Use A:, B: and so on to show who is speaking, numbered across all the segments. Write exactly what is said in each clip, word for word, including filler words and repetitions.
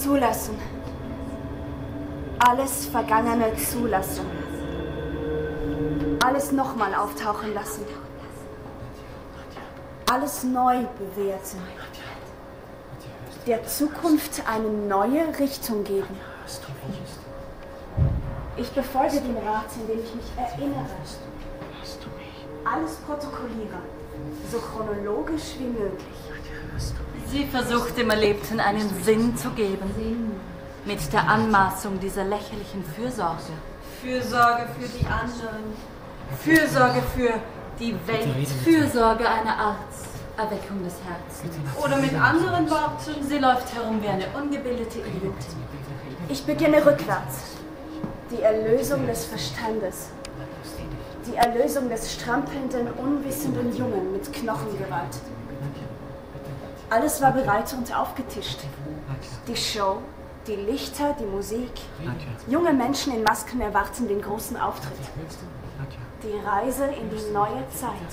A: Zulassen. Alles Vergangene zulassen. Alles nochmal auftauchen lassen. Alles neu bewerten. Der Zukunft eine neue Richtung geben. Ich befolge den Rat, indem ich mich erinnere. Alles protokolliere, so chronologisch wie möglich.
B: Sie versucht dem Erlebten einen Sinn zu geben. Mit der Anmaßung dieser lächerlichen Fürsorge.
C: Fürsorge für die anderen.
B: Fürsorge für die Welt. Fürsorge einer Art Erweckung des Herzens.
C: Oder mit anderen Worten,
B: sie läuft herum wie eine ungebildete Idiotin.
A: Ich beginne rückwärts. Die Erlösung des Verstandes. Die Erlösung des strampelnden, unwissenden Jungen mit Knochengewalt. Alles war bereit und aufgetischt. Die Show, die Lichter, die Musik. Junge Menschen in Masken erwarten den großen Auftritt. Die Reise in die neue Zeit.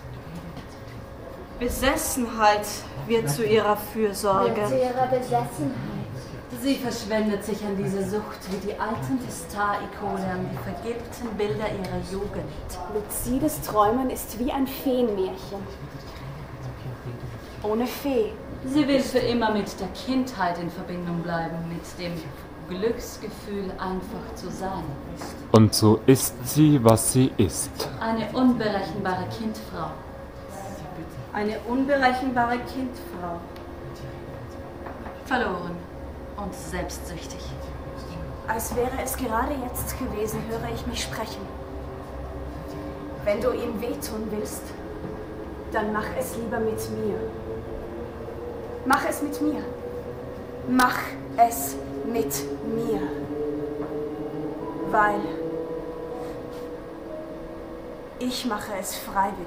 C: Besessenheit wird zu ihrer Fürsorge.
D: Wird zu ihrer Besessenheit.
B: Sie verschwendet sich an diese Sucht wie die alten Star-Ikone an die vergilbten Bilder ihrer Jugend.
A: Luzides Träumen ist wie ein Feenmärchen. Ohne Fee.
B: Sie will für immer mit der Kindheit in Verbindung bleiben, mit dem Glücksgefühl, einfach zu sein.
E: Und so ist sie, was sie ist.
B: Eine unberechenbare Kindfrau.
C: Eine unberechenbare Kindfrau.
B: Verloren und selbstsüchtig.
A: Als wäre es gerade jetzt gewesen, höre ich mich sprechen. Wenn du ihm wehtun willst, dann mach es lieber mit mir. Mach es mit mir. Mach es mit mir. Weil ich mache es freiwillig.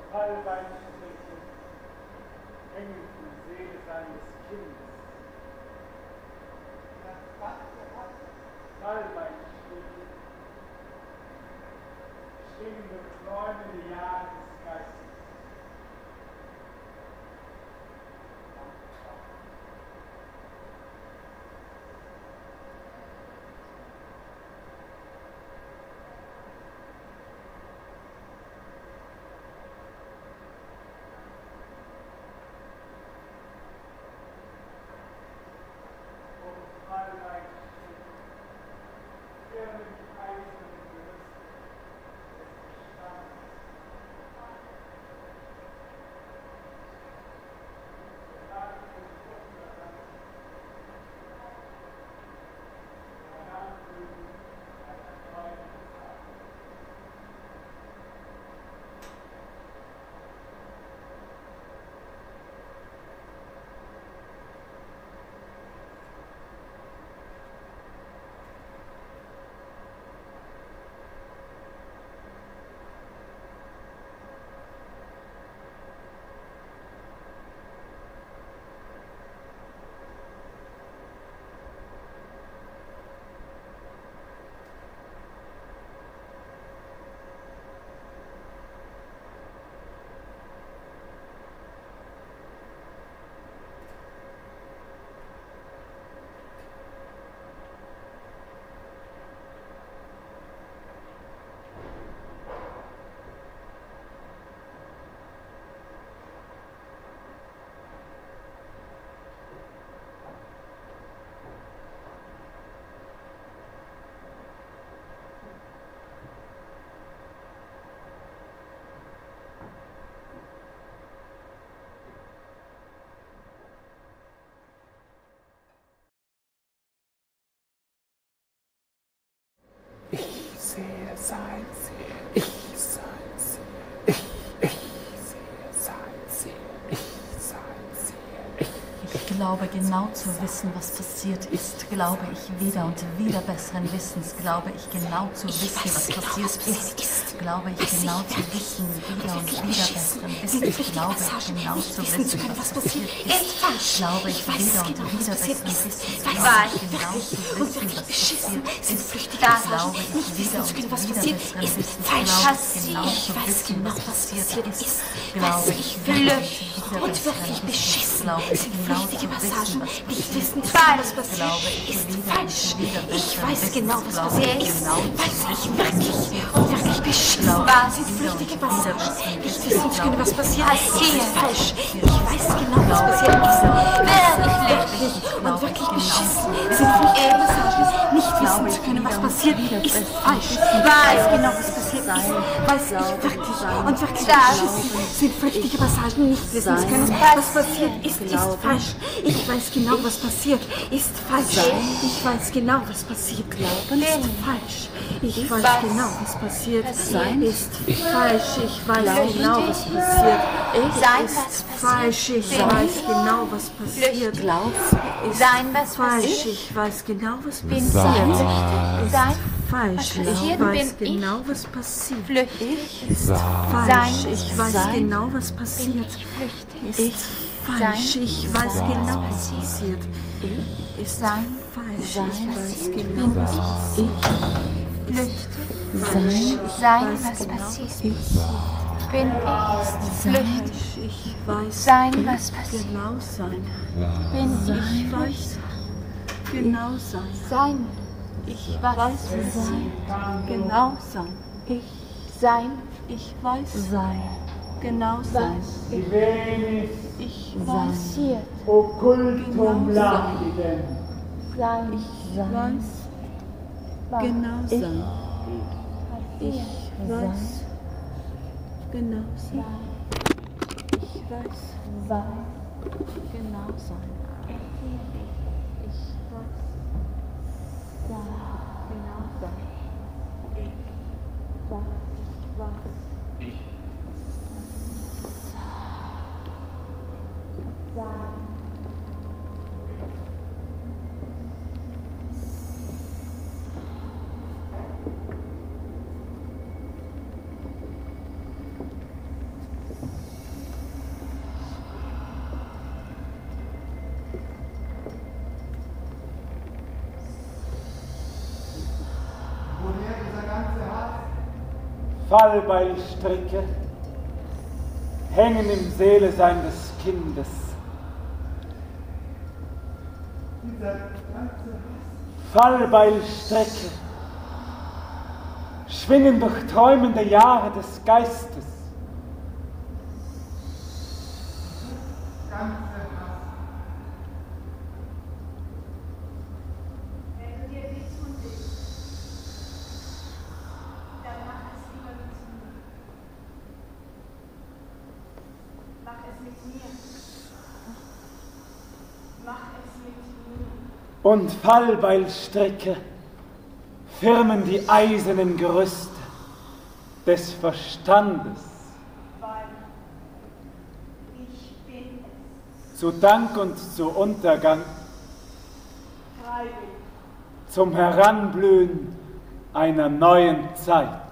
D: Fallbeinstriche hängen die Seele seines Kindes. Fallbeinstriche schwingen das träumende Jahr des Geistes.
F: Ich sehe sein Ziel. Ich sein Ziel. Ich, ich sehe sein Ziel. Ich sein Ziel. Ich,
B: Ich glaube genau zu wissen, was passiert ist. Glaube ich wieder und wieder besseren Wissens. Glaube ich genau zu wissen, was passiert ist. Glaube ich genau zu wissen, wieder und wieder besseren Wissens. Glaube ich genau zu wissen, was passiert ist. Glaube ich wieder und wieder besseren Wissens. Glaube ich genau zu wissen, was passiert ist. Glaube ich wieder und wieder besseren Wissens. Glaube ich genau zu wissen, was passiert ist. Glaube ich wieder und wieder besseren Wissens. Glaube ich genau zu wissen,
G: Passagen
B: was
G: nicht
B: passiert
G: wissen,
B: ist.
G: was passiert
B: Glaube ich
G: ist
B: wieder
G: falsch.
B: und wieder
G: Ich
B: besseren
G: weiß
B: Wissens.
G: genau, was
B: Glaube
G: passiert
B: ich
G: ist.
B: genau zu
G: Weiß ich
B: wissen,
G: wirklich und wirklich beschissen.
B: Glaube
G: Sind
B: ich wieder und
G: flüchtige
B: wieder
G: Passagen
B: besseren
G: nicht
B: Wissens.
G: wissen zu können, was passiert ist.
B: Glaube
G: Ist falsch.
B: ich
G: Ich weiß genau, was passiert ist. Wirklich und wirklich beschissen. Sind flüchtige Passagen nicht wissen zu können, was passiert ist. Falsch. Weiß genau, was passiert ist. Weiß ich wirklich und wirklich beschissen. Sind flüchtige Passagen nicht wissen zu können, was passiert ist. Ist falsch. Ich weiß genau, was passiert. Ist falsch. Ich weiß genau, was passiert. Ist falsch. Ich weiß genau, was passiert. Ist falsch. Ich weiß genau, was passiert. Ist falsch. Ich weiß genau, was passiert.
H: Sein, was
G: Falsch. Ich weiß genau, was
H: bin
G: passiert.
H: Sein,
G: Falsch. Ich weiß genau, was passiert.
H: flüchtig,
G: Ist falsch.
H: Sein.
G: Ich weiß
H: Sein.
G: genau, was passiert.
H: flüchtig,
G: Ist falsch. Ich weiß genau, was passiert. Ist
H: Sein.
G: falsch. Ich weiß genau, was passiert.
H: flüchtig,
G: Sein.
H: sein, was passiert ist. Bin ich, flüchtig,
G: Ich weiß
H: sein, was passiert.
G: genau sein.
H: Bin
G: Ich weiß genau sein.
H: sein, ich weiß sein,
G: Genau sein.
H: ich sein,
G: Ich weiß
B: Sein.
G: genau sein.
D: Divenis
G: Ich
H: passiert,
D: occultum lapidem.
H: sein,
G: weiß genau sein. Ich weiß genau sein. Ich weiß
H: sein,
G: genau sein. Ich weiß genau sein. Ich weiß.
D: Fallbeilstricke hängen im Seelesein des Kindes. Fallbeilstrecke schwingen durch träumende Jahre des Geistes.
A: Wenn du dir wehtun willst, dann mach es lieber mit mir. Mach es mit mir. Mach es mit mir.
D: Und Fallbeilstricke firmen die eisernen Gerüste des Verstandes.
A: Weil ich bin es.
D: Zu Dank und zu Untergang,
A: Freiwillig.
D: zum Heranblühen einer neuen Zeit.